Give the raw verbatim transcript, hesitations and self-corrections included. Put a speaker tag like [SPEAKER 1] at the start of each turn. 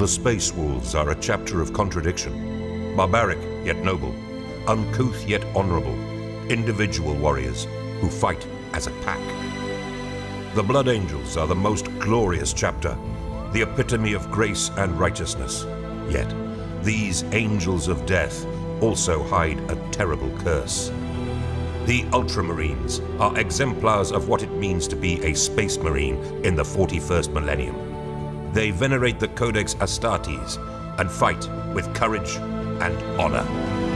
[SPEAKER 1] The Space Wolves are a chapter of contradiction. Barbaric yet noble, uncouth yet honorable, individual warriors who fight as a pack. The Blood Angels are the most glorious chapter, the epitome of grace and righteousness. Yet, these angels of death also hide a terrible curse. The Ultramarines are exemplars of what it means to be a Space Marine in the forty-first millennium. They venerate the Codex Astartes and fight with courage and honor.